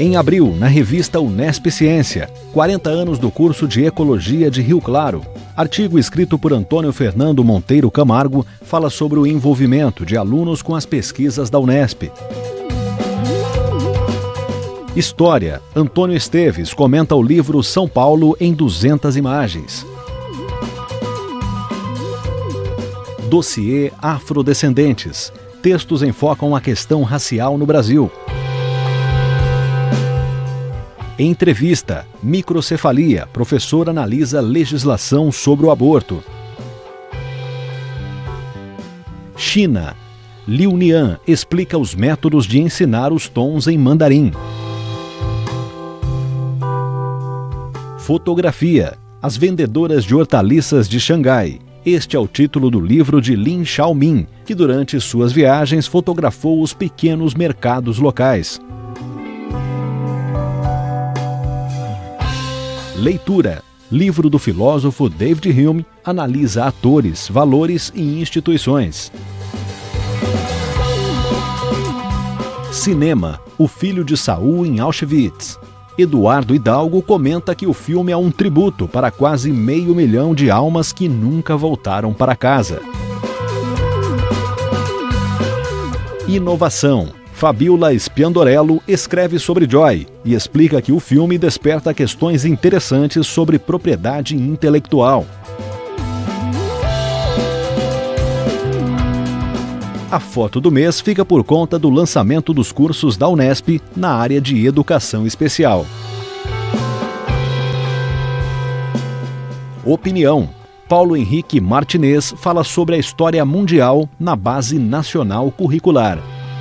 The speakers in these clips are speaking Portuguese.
Em abril, na revista Unesp Ciência, 40 anos do curso de Ecologia de Rio Claro. Artigo escrito por Antônio Fernando Monteiro Camargo fala sobre o envolvimento de alunos com as pesquisas da Unesp. História. Antônio Esteves comenta o livro São Paulo em 200 imagens. Dossiê Afrodescendentes. Textos enfocam a questão racial no Brasil. Entrevista. Microcefalia. Professor analisa legislação sobre o aborto. China. Liu Nian explica os métodos de ensinar os tons em mandarim. Fotografia. As vendedoras de hortaliças de Xangai. Este é o título do livro de Lin Xiaomin, que durante suas viagens fotografou os pequenos mercados locais. Leitura. Livro do filósofo David Hume analisa atores, valores e instituições. Cinema. O filho de Saul em Auschwitz. Eduardo Hidalgo comenta que o filme é um tributo para quase 500 mil de almas que nunca voltaram para casa. Inovação. Fabiola Spiandorello escreve sobre Joy e explica que o filme desperta questões interessantes sobre propriedade intelectual. A foto do mês fica por conta do lançamento dos cursos da Unesp na área de educação especial. Opinião. Paulo Henrique Martinez fala sobre a história mundial na Base Nacional Curricular.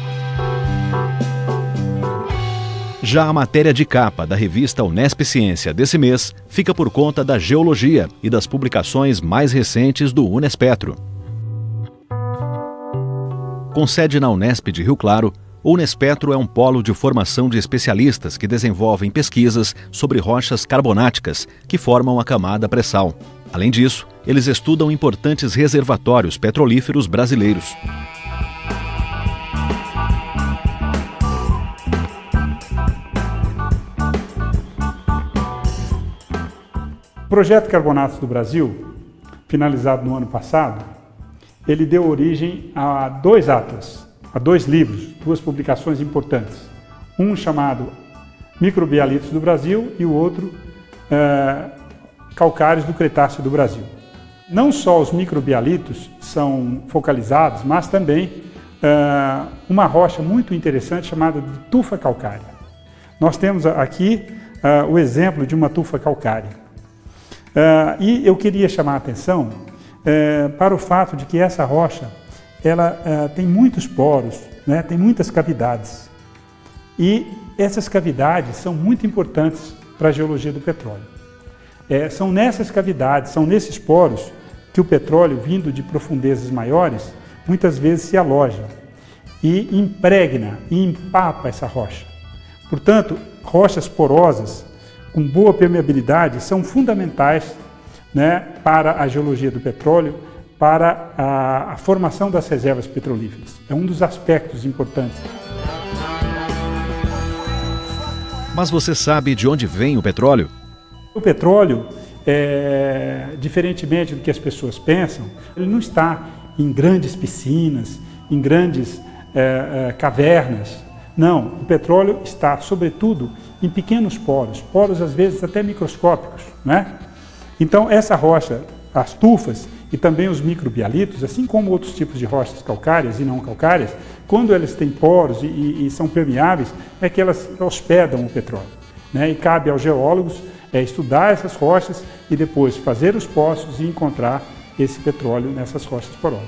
Já a matéria de capa da revista Unesp Ciência desse mês fica por conta da geologia e das publicações mais recentes do Unespetro. Com sede na Unesp de Rio Claro, o Unespetro é um polo de formação de especialistas que desenvolvem pesquisas sobre rochas carbonáticas que formam a camada pré-sal. Além disso, eles estudam importantes reservatórios petrolíferos brasileiros. O projeto Carbonatos do Brasil, finalizado no ano passado, ele deu origem a 2 atlas, a 2 livros, 2 publicações importantes. Um chamado Microbialitos do Brasil e o outro Calcários do Cretáceo do Brasil. Não só os microbialitos são focalizados, mas também uma rocha muito interessante chamada de tufa calcária. Nós temos aqui o exemplo de uma tufa calcária. E eu queria chamar a atenção para o fato de que essa rocha ela tem muitos poros, né? Tem muitas cavidades. E essas cavidades são muito importantes para a geologia do petróleo. São nessas cavidades, são nesses poros que o petróleo, vindo de profundezas maiores, muitas vezes se aloja e impregna e empapa essa rocha. Portanto, rochas porosas com boa permeabilidade são fundamentais, né, para a geologia do petróleo, para a formação das reservas petrolíferas. É um dos aspectos importantes. Mas você sabe de onde vem o petróleo? O petróleo, diferentemente do que as pessoas pensam, ele não está em grandes piscinas, em grandes cavernas. Não, o petróleo está, sobretudo, em pequenos poros, poros às vezes até microscópicos, né? Então essa rocha, as tufas e também os microbialitos, assim como outros tipos de rochas calcárias e não calcárias, quando elas têm poros e são permeáveis, é que elas hospedam o petróleo, né? E cabe aos geólogos estudar essas rochas e depois fazer os poços e encontrar esse petróleo nessas rochas porosas.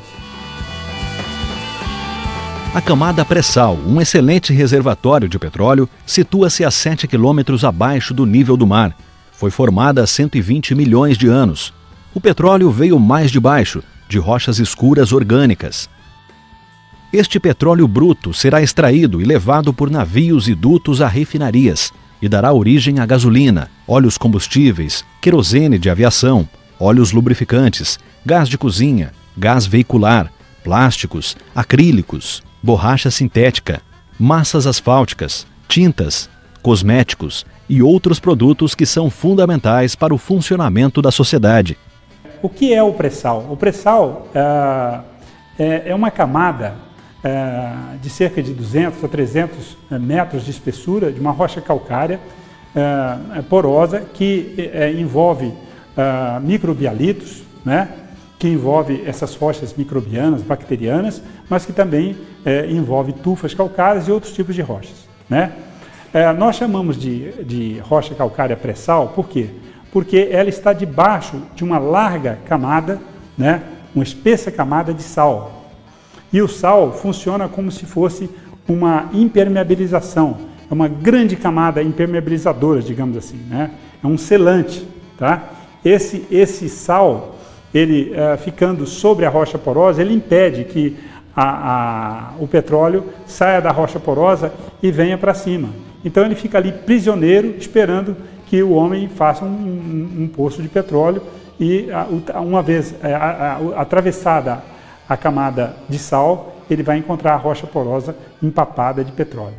A camada pré-sal, um excelente reservatório de petróleo, situa-se a 7 quilômetros abaixo do nível do mar. Foi formada há 120 milhões de anos. O petróleo veio mais de baixo, de rochas escuras orgânicas. Este petróleo bruto será extraído e levado por navios e dutos a refinarias e dará origem a gasolina, óleos combustíveis, querosene de aviação, óleos lubrificantes, gás de cozinha, gás veicular, plásticos, acrílicos, borracha sintética, massas asfálticas, tintas, cosméticos e outros produtos que são fundamentais para o funcionamento da sociedade. O que é o pré-sal? O pré-sal é uma camada de cerca de 200 a 300 metros de espessura de uma rocha calcária porosa que envolve microbialitos, né? Que envolve essas rochas microbianas, bacterianas, mas que também envolve tufas calcárias e outros tipos de rochas, né? Nós chamamos de rocha calcária pré-sal, por quê? Porque ela está debaixo de uma larga camada, né? Uma espessa camada de sal. E o sal funciona como se fosse uma impermeabilização, é uma grande camada impermeabilizadora, digamos assim, né? É um selante, tá? Esse sal, ele ficando sobre a rocha porosa, ele impede que o petróleo saia da rocha porosa e venha para cima. Então ele fica ali prisioneiro, esperando que o homem faça um poço de petróleo e uma vez atravessada a camada de sal, ele vai encontrar a rocha porosa empapada de petróleo.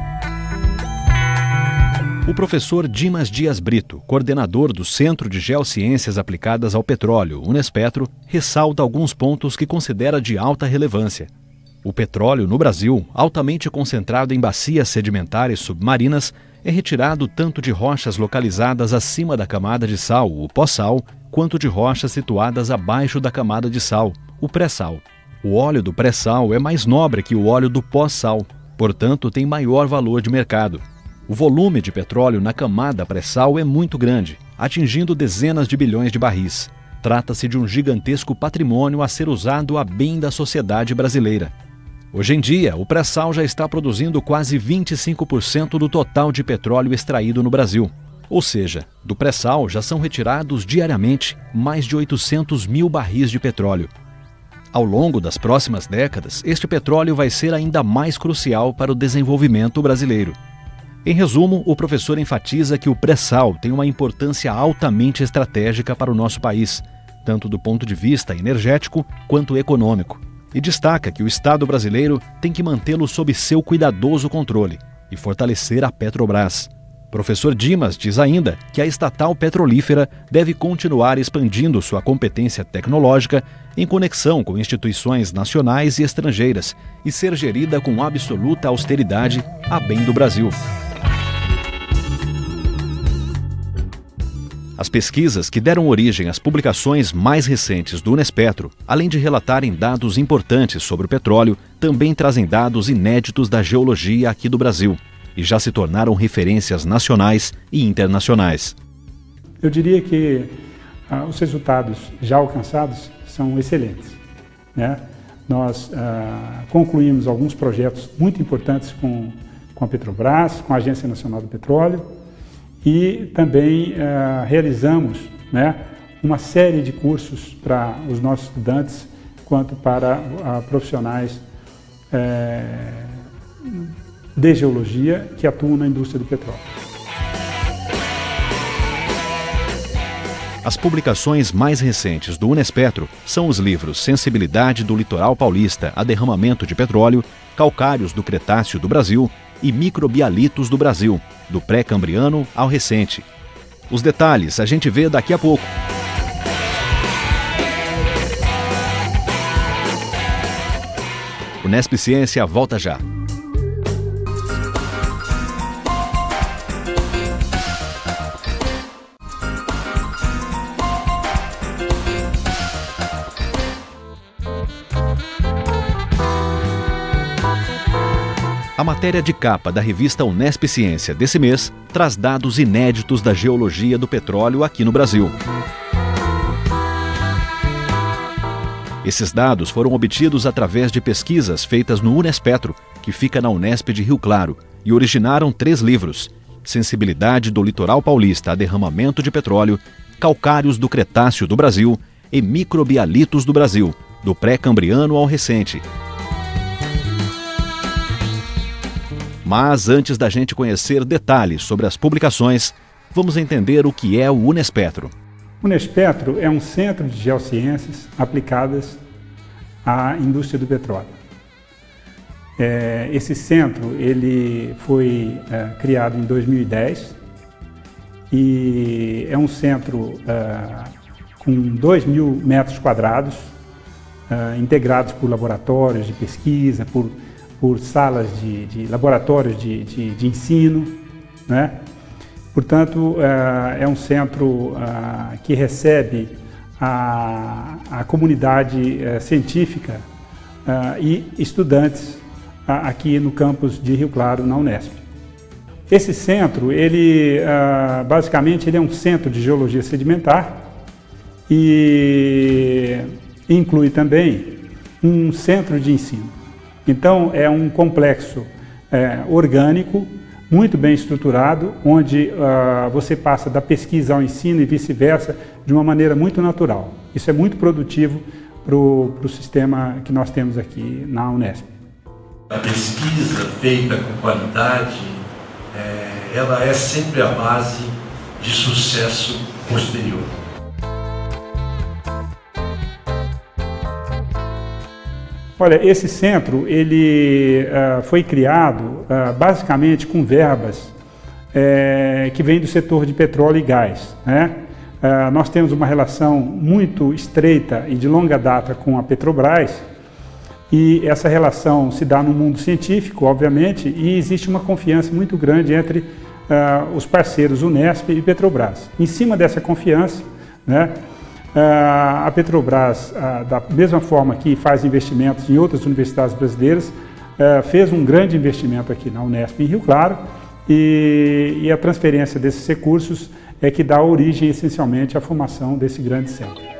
O professor Dimas Dias Brito, coordenador do Centro de Geociências Aplicadas ao Petróleo, Unespetro, ressalta alguns pontos que considera de alta relevância. O petróleo no Brasil, altamente concentrado em bacias sedimentares submarinas, é retirado tanto de rochas localizadas acima da camada de sal, o pós-sal, quanto de rochas situadas abaixo da camada de sal, o pré-sal. O óleo do pré-sal é mais nobre que o óleo do pós-sal, portanto tem maior valor de mercado. O volume de petróleo na camada pré-sal é muito grande, atingindo dezenas de bilhões de barris. Trata-se de um gigantesco patrimônio a ser usado a bem da sociedade brasileira. Hoje em dia, o pré-sal já está produzindo quase 25% do total de petróleo extraído no Brasil. Ou seja, do pré-sal já são retirados diariamente mais de 800 mil barris de petróleo. Ao longo das próximas décadas, este petróleo vai ser ainda mais crucial para o desenvolvimento brasileiro. Em resumo, o professor enfatiza que o pré-sal tem uma importância altamente estratégica para o nosso país, tanto do ponto de vista energético quanto econômico, e destaca que o Estado brasileiro tem que mantê-lo sob seu cuidadoso controle e fortalecer a Petrobras. Professor Dimas diz ainda que a estatal petrolífera deve continuar expandindo sua competência tecnológica em conexão com instituições nacionais e estrangeiras e ser gerida com absoluta austeridade a bem do Brasil. As pesquisas que deram origem às publicações mais recentes do Unespetro, além de relatarem dados importantes sobre o petróleo, também trazem dados inéditos da geologia aqui do Brasil e já se tornaram referências nacionais e internacionais. Eu diria que os resultados já alcançados são excelentes, né? Nós concluímos alguns projetos muito importantes com a Petrobras, com a Agência Nacional do Petróleo, e também realizamos, né, uma série de cursos para os nossos estudantes, quanto para profissionais de geologia que atuam na indústria do petróleo. As publicações mais recentes do Unespetro são os livros Sensibilidade do Litoral Paulista a Derramamento de Petróleo, Calcários do Cretáceo do Brasil e Microbialitos do Brasil, do pré-cambriano ao recente. Os detalhes a gente vê daqui a pouco. Unesp Ciência volta já. A matéria de capa da revista Unesp Ciência desse mês traz dados inéditos da geologia do petróleo aqui no Brasil. Esses dados foram obtidos através de pesquisas feitas no Unespetro, que fica na Unesp de Rio Claro, e originaram 3 livros: Sensibilidade do Litoral Paulista a Derramamento de Petróleo, Calcários do Cretáceo do Brasil e Microbialitos do Brasil, do pré-cambriano ao recente. Mas antes da gente conhecer detalhes sobre as publicações, vamos entender o que é o Unespetro. O Unespetro é um centro de geociências aplicadas à indústria do petróleo. Esse centro ele foi criado em 2010 e é um centro com 2.000 metros quadrados, integrados por laboratórios de pesquisa, por salas de laboratórios de ensino, né? Portanto, é um centro que recebe a comunidade científica e estudantes aqui no campus de Rio Claro, na Unesp. Esse centro, ele basicamente ele é um centro de geologia sedimentar e inclui também um centro de ensino. Então, é um complexo orgânico, muito bem estruturado, onde você passa da pesquisa ao ensino e vice-versa de uma maneira muito natural. Isso é muito produtivo para o sistema que nós temos aqui na Unesp. A pesquisa feita com qualidade, ela é sempre a base de sucesso posterior. Olha, esse centro ele foi criado basicamente com verbas que vêm do setor de petróleo e gás, né? Nós temos uma relação muito estreita e de longa data com a Petrobras, e essa relação se dá no mundo científico, obviamente, e existe uma confiança muito grande entre os parceiros Unesp e Petrobras. Em cima dessa confiança, né, a Petrobras, da mesma forma que faz investimentos em outras universidades brasileiras, fez um grande investimento aqui na Unesp em Rio Claro, e a transferência desses recursos é que dá origem essencialmente à formação desse grande centro.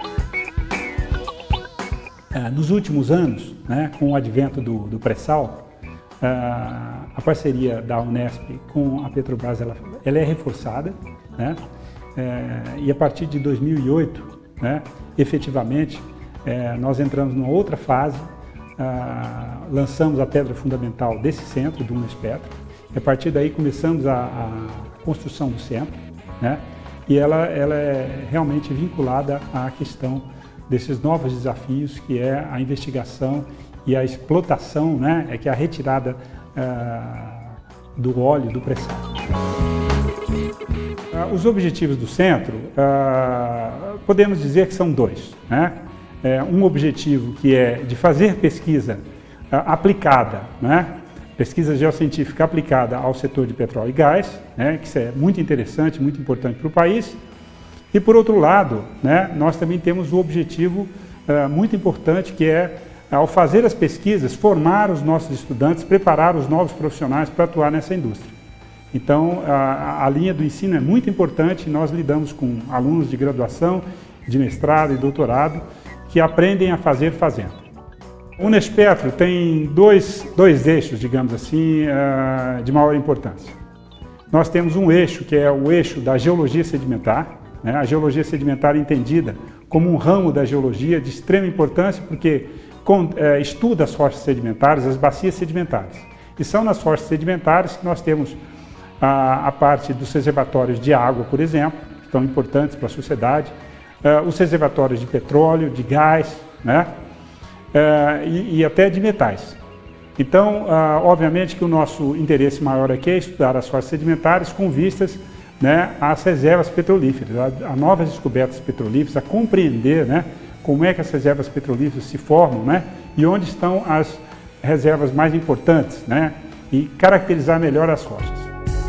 Nos últimos anos, né, com o advento do pré-sal, a parceria da Unesp com a Petrobras ela é reforçada, né, e a partir de 2008, né, efetivamente, nós entramos numa outra fase, lançamos a pedra fundamental desse centro, do Unespetro, e a partir daí começamos a construção do centro, né, e ela é realmente vinculada à questão desses novos desafios, que é a investigação e a explotação, né, que é a retirada do óleo do pré-sal. Os objetivos do centro, podemos dizer que são dois, né? Um objetivo que é de fazer pesquisa aplicada, né? Pesquisa geocientífica aplicada ao setor de petróleo e gás, né? Que isso é muito interessante, muito importante para o país. E, por outro lado, né, nós também temos o objetivo muito importante, que é, ao fazer as pesquisas, formar os nossos estudantes, preparar os novos profissionais para atuar nessa indústria. Então, a linha do ensino é muito importante. Nós lidamos com alunos de graduação, de mestrado e doutorado, que aprendem a fazer fazendo. O Unespetro tem dois eixos, digamos assim, de maior importância. Nós temos um eixo, que é o eixo da geologia sedimentar, né? A geologia sedimentar entendida como um ramo da geologia de extrema importância, porque estuda as rochas sedimentares, as bacias sedimentares. E são nas rochas sedimentares que nós temos a parte dos reservatórios de água, por exemplo, que são importantes para a sociedade, os reservatórios de petróleo, de gás, né? E até de metais. Então, obviamente que o nosso interesse maior aqui é estudar as rochas sedimentares com vistas, né, às reservas petrolíferas, a novas descobertas petrolíferas, a compreender, né, como é que as reservas petrolíferas se formam, né, e onde estão as reservas mais importantes, né, e caracterizar melhor as rochas.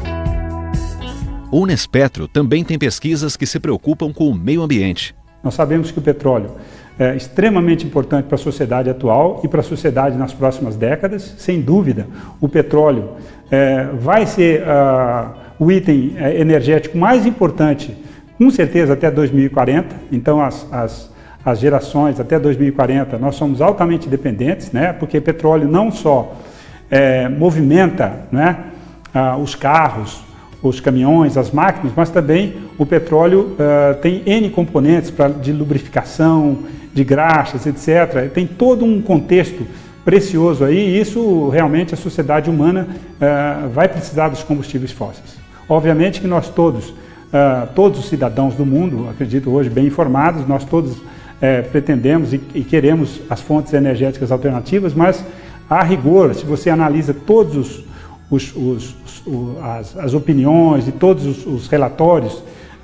O Unespetro também tem pesquisas que se preocupam com o meio ambiente. Nós sabemos que o petróleo é extremamente importante para a sociedade atual e para a sociedade nas próximas décadas. Sem dúvida, o petróleo vai ser o item energético mais importante, com certeza, até 2040. Então, as gerações até 2040, nós somos altamente dependentes, né? Porque petróleo não só movimenta, né, os carros, os caminhões, as máquinas, mas também o petróleo tem N componentes de lubrificação, de graxas, etc. Tem todo um contexto precioso aí, e isso realmente a sociedade humana vai precisar dos combustíveis fósseis. Obviamente que nós todos os cidadãos do mundo, acredito hoje bem informados, nós todos pretendemos e queremos as fontes energéticas alternativas, mas A rigor, se você analisa todos as opiniões e todos os relatórios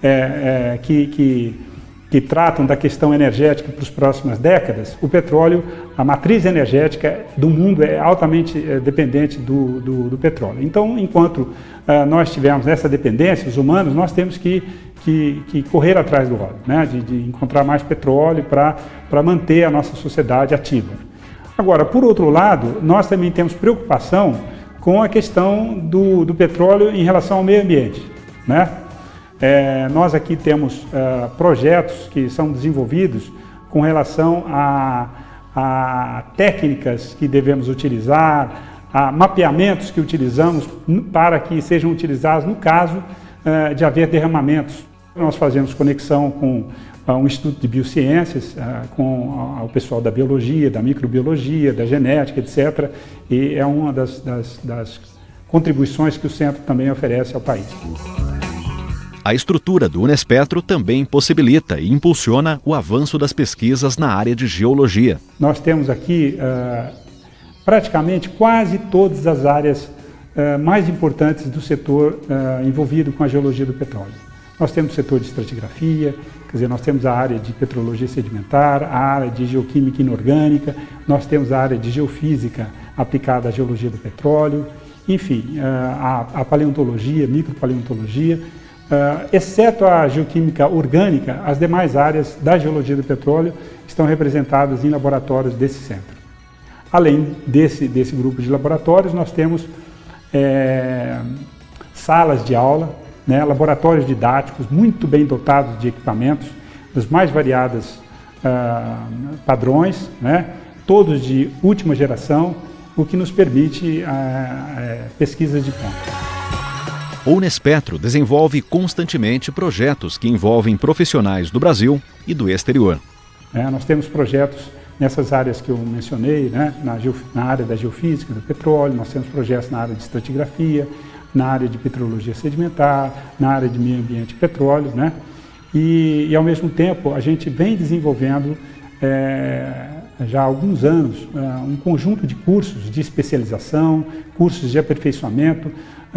que tratam da questão energética para as próximas décadas, o petróleo, a matriz energética do mundo é altamente dependente do petróleo. Então, enquanto nós tivermos essa dependência, os humanos, nós temos que correr atrás do óleo, né? de encontrar mais petróleo para manter a nossa sociedade ativa. Agora, por outro lado, nós também temos preocupação com a questão do petróleo em relação ao meio ambiente, né? Nós aqui temos projetos que são desenvolvidos com relação a técnicas que devemos utilizar, a mapeamentos que utilizamos para que sejam utilizados no caso de haver derramamentos. Nós fazemos conexão com um Instituto de Biociências, com o pessoal da biologia, da microbiologia, da genética, etc. E é uma das contribuições que o centro também oferece ao país. A estrutura do Unespetro também possibilita e impulsiona o avanço das pesquisas na área de geologia. Nós temos aqui praticamente quase todas as áreas mais importantes do setor envolvido com a geologia do petróleo. Nós temos o setor de estratigrafia, quer dizer, nós temos a área de petrologia sedimentar, a área de geoquímica inorgânica, nós temos a área de geofísica aplicada à geologia do petróleo, enfim, a paleontologia, micropaleontologia. Exceto a geoquímica orgânica, as demais áreas da geologia do petróleo estão representadas em laboratórios desse centro. Além desse grupo de laboratórios, nós temos salas de aula, né, laboratórios didáticos muito bem dotados de equipamentos, dos mais variados padrões, né, todos de última geração, o que nos permite pesquisas de ponta. O Unespetro desenvolve constantemente projetos que envolvem profissionais do Brasil e do exterior. Nós temos projetos nessas áreas que eu mencionei, né, na área da geofísica, do petróleo, nós temos projetos na área de estratigrafia, na área de petrologia sedimentar, na área de meio ambiente e petróleo, né? E ao mesmo tempo a gente vem desenvolvendo já há alguns anos um conjunto de cursos de especialização, cursos de aperfeiçoamento,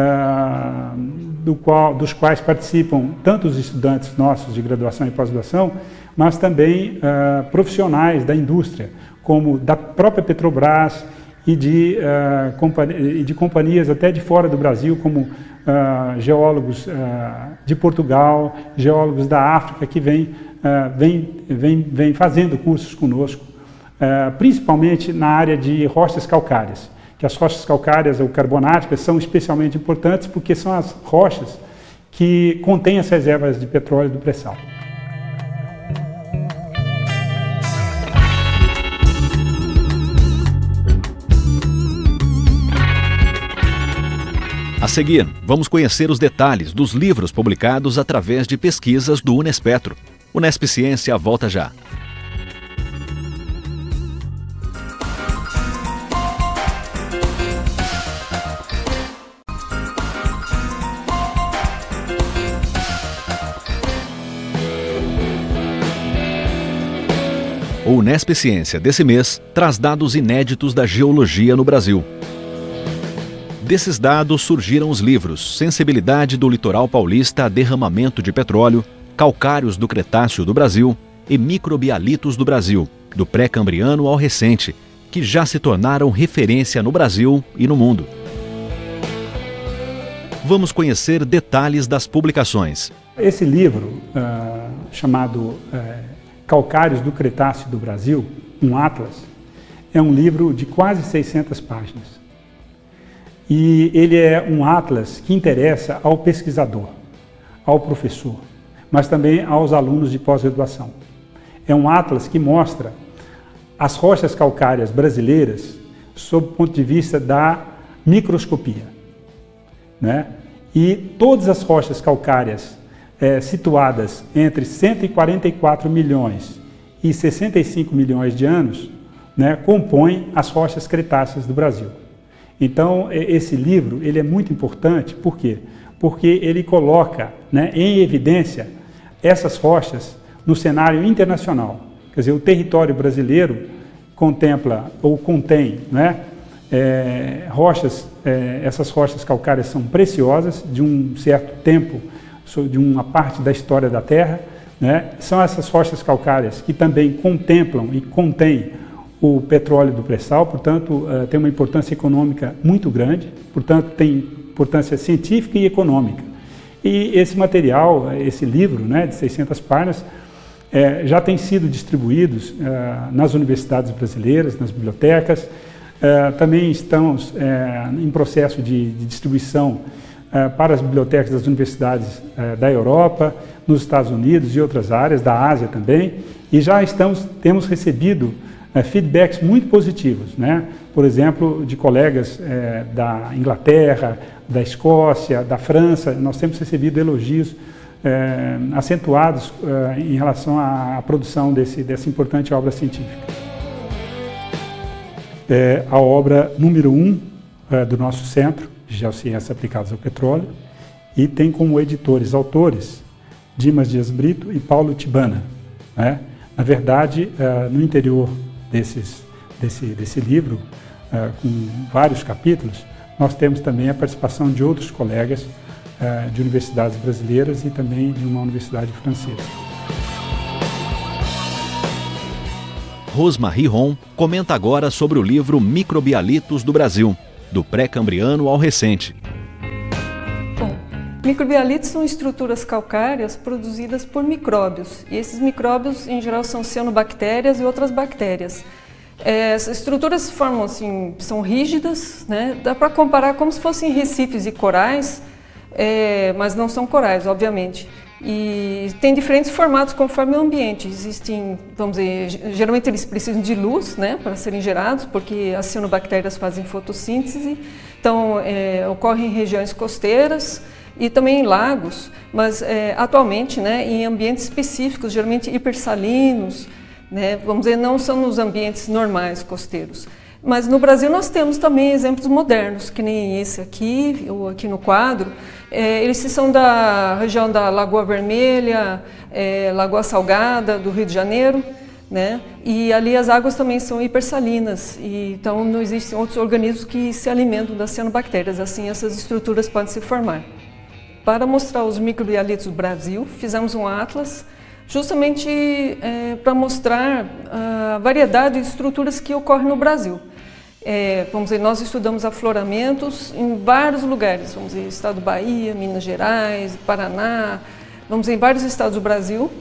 dos quais participam tanto os estudantes nossos de graduação e pós-graduação, mas também profissionais da indústria, como da própria Petrobras e de companhias até de fora do Brasil, como geólogos de Portugal, geólogos da África, que vêm fazendo cursos conosco, principalmente na área de rochas calcárias, que as rochas calcárias ou carbonáticas são especialmente importantes porque são as rochas que contêm as reservas de petróleo do pré-sal. A seguir, vamos conhecer os detalhes dos livros publicados através de pesquisas do Unespetro. Unesp Ciência volta já. O Unesp Ciência desse mês traz dados inéditos da geologia no Brasil. Desses dados surgiram os livros Sensibilidade do Litoral Paulista a Derramamento de Petróleo, Calcários do Cretáceo do Brasil e Microbialitos do Brasil, do pré-cambriano ao recente, que já se tornaram referência no Brasil e no mundo. Vamos conhecer detalhes das publicações. Esse livro, chamado Calcários do Cretáceo do Brasil, um atlas, é um livro de quase 600 páginas. E ele é um atlas que interessa ao pesquisador, ao professor, mas também aos alunos de pós-graduação. É um atlas que mostra as rochas calcárias brasileiras sob o ponto de vista da microscopia, né? E todas as rochas calcárias situadas entre 144 milhões e 65 milhões de anos, né, compõem as rochas cretáceas do Brasil. Então, esse livro ele é muito importante, por quê? Porque ele coloca, né, em evidência essas rochas no cenário internacional. Quer dizer, o território brasileiro contempla ou contém, né, essas rochas calcárias são preciosas, de um certo tempo, de uma parte da história da Terra, né? São essas rochas calcárias que também contemplam e contêm o petróleo do pré-sal, portanto, tem uma importância econômica muito grande, portanto, tem importância científica e econômica. E esse material, esse livro, né, de 600 páginas, já tem sido distribuídos nas universidades brasileiras, nas bibliotecas. Também estamos em processo de distribuição para as bibliotecas das universidades da Europa, nos Estados Unidos e outras áreas, da Ásia também, e já temos recebido feedbacks muito positivos, né? Por exemplo, de colegas da Inglaterra, da Escócia, da França. Nós temos recebido elogios acentuados em relação à produção dessa importante obra científica. A obra número 1 do nosso Centro de Geociências Aplicadas ao Petróleo, e tem como autores, Dimas Dias Brito e Paulo Tibana, né? Na verdade, no interior desse livro, com vários capítulos, nós temos também a participação de outros colegas de universidades brasileiras e também de uma universidade francesa. Rosemarie Ron comenta agora sobre o livro Microbialitos do Brasil, do pré-cambriano ao recente. Bom, microbialitos são estruturas calcárias produzidas por micróbios, e esses micróbios, em geral, são cianobactérias e outras bactérias. Essas estruturas formam, assim, são rígidas, né? Dá para comparar como se fossem recifes e corais, mas não são corais, obviamente. E tem diferentes formatos conforme o ambiente. Existem, vamos dizer, geralmente eles precisam de luz, né, para serem gerados, porque as cianobactérias fazem fotossíntese. Então, ocorre em regiões costeiras e também em lagos, mas atualmente, né, em ambientes específicos, geralmente hipersalinos, né, vamos dizer, não são nos ambientes normais costeiros. Mas no Brasil nós temos também exemplos modernos, que nem esse aqui, ou aqui no quadro. Eles são da região da Lagoa Vermelha, Lagoa Salgada, do Rio de Janeiro, né? E ali as águas também são hipersalinas, e então não existem outros organismos que se alimentam das cianobactérias, assim essas estruturas podem se formar. Para mostrar os microbialitos do Brasil, fizemos um atlas, justamente para mostrar a variedade de estruturas que ocorrem no Brasil. Vamos dizer, nós estudamos afloramentos em vários lugares, vamos dizer, estado do Bahia, Minas Gerais, Paraná, vamos dizer, em vários estados do Brasil,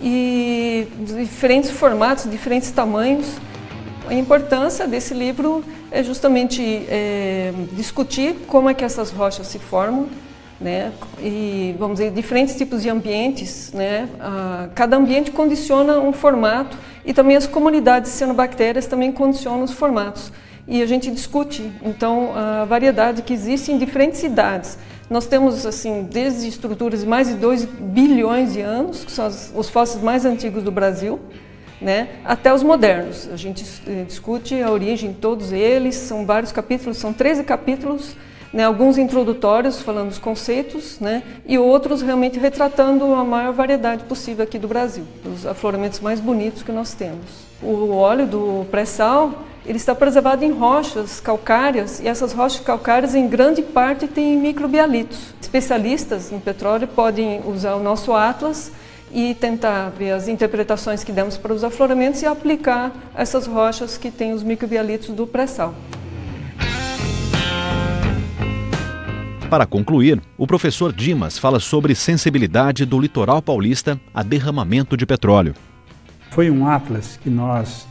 e diferentes formatos, diferentes tamanhos. A importância desse livro é justamente discutir como é que essas rochas se formam, né? E, vamos dizer, diferentes tipos de ambientes, né? Cada ambiente condiciona um formato, e também as comunidades de cianobactérias também condicionam os formatos. E a gente discute, então, a variedade que existe em diferentes idades. Nós temos, assim, desde estruturas de mais de 2 bilhões de anos, que são os fósseis mais antigos do Brasil, né, até os modernos. A gente discute a origem de todos eles, são vários capítulos, são 13 capítulos, né, alguns introdutórios falando dos conceitos, né, e outros realmente retratando a maior variedade possível aqui do Brasil, os afloramentos mais bonitos que nós temos. O óleo do pré-sal, ele está preservado em rochas calcárias, e essas rochas calcárias em grande parte têm microbialitos. Especialistas em petróleo podem usar o nosso atlas e tentar ver as interpretações que demos para os afloramentos e aplicar essas rochas que têm os microbialitos do pré-sal. Para concluir, o professor Dimas fala sobre sensibilidade do litoral paulista a derramamento de petróleo. Foi um atlas que nós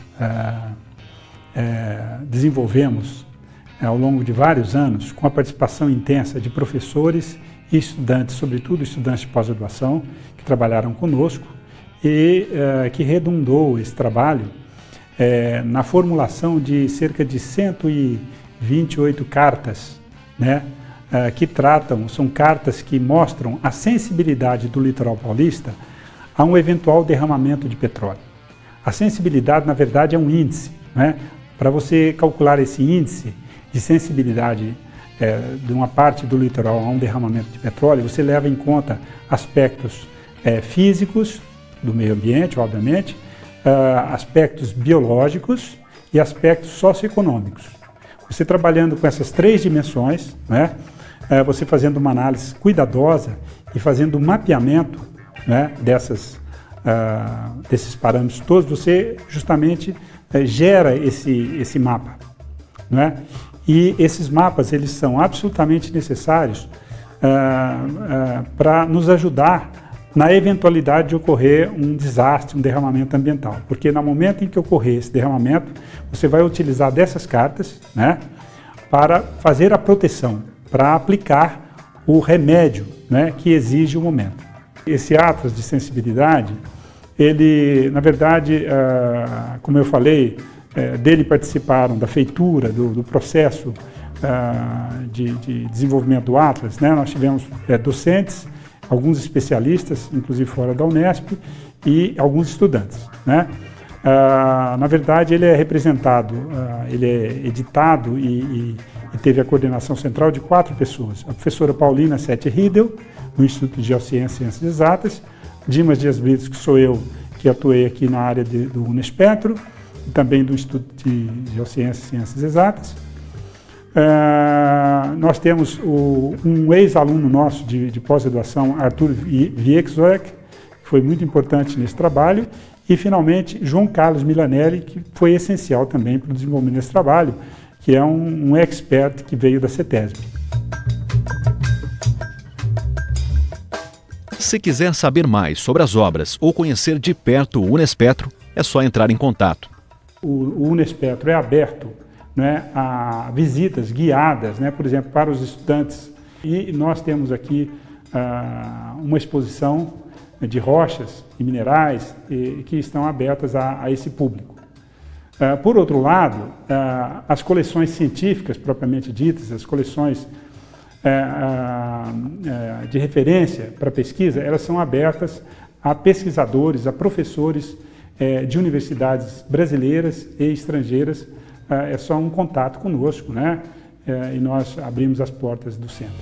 desenvolvemos ao longo de vários anos, com a participação intensa de professores e estudantes, sobretudo estudantes de pós-graduação, que trabalharam conosco, e que redundou esse trabalho na formulação de cerca de 128 cartas, né, que são cartas que mostram a sensibilidade do litoral paulista a um eventual derramamento de petróleo. A sensibilidade, na verdade, é um índice, né? Para você calcular esse índice de sensibilidade de uma parte do litoral a um derramamento de petróleo, você leva em conta aspectos físicos do meio ambiente, obviamente, aspectos biológicos e aspectos socioeconômicos. Você trabalhando com essas 3 dimensões, né, você fazendo uma análise cuidadosa e fazendo um mapeamento, né, desses parâmetros todos, você justamente gera esse mapa, né? E esses mapas eles são absolutamente necessários para nos ajudar na eventualidade de ocorrer um desastre, um derramamento ambiental. Porque no momento em que ocorrer esse derramamento, você vai utilizar dessas cartas, né, para fazer a proteção, para aplicar o remédio, né, que exige o momento. Esse atlas de sensibilidade, ele, na verdade, como eu falei, dele participaram da feitura, do processo de desenvolvimento do atlas, né? Nós tivemos docentes, alguns especialistas, inclusive fora da Unesp, e alguns estudantes, né? Na verdade, ele é representado, ele é editado e teve a coordenação central de 4 pessoas. A professora Paulina Sete Riedel, do Instituto de Geociências e Ciências Exatas, Dimas Dias Brito, que sou eu, que atuei aqui na área do Unespetro, e também do Instituto de Geociências e Ciências Exatas. Nós temos um ex-aluno nosso de pós-graduação, Arthur Viexoek, que foi muito importante nesse trabalho, e, finalmente, João Carlos Milanelli, que foi essencial também para o desenvolvimento desse trabalho, que é um expert que veio da CETESB. Se quiser saber mais sobre as obras ou conhecer de perto o Unespetro, é só entrar em contato. O Unespetro é aberto, né, a visitas guiadas, né, por exemplo, para os estudantes. E nós temos aqui uma exposição de rochas e minerais que estão abertas a esse público. Por outro lado, as coleções científicas propriamente ditas, as coleções de referência para pesquisa, elas são abertas a pesquisadores, a professores de universidades brasileiras e estrangeiras. É só um contato conosco, né? E nós abrimos as portas do centro.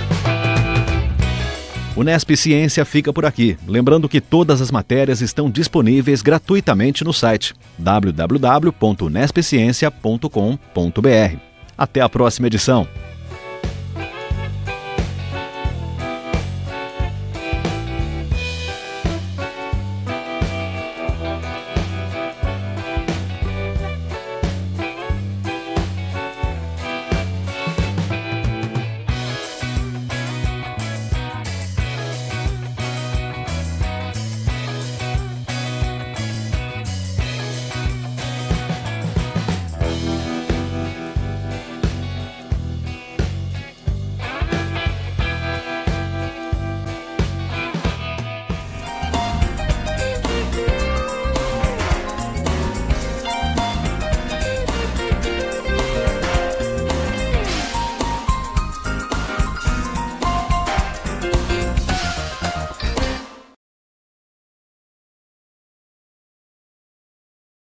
Unesp Ciência fica por aqui. Lembrando que todas as matérias estão disponíveis gratuitamente no site www.unespciencia.com.br. Até a próxima edição.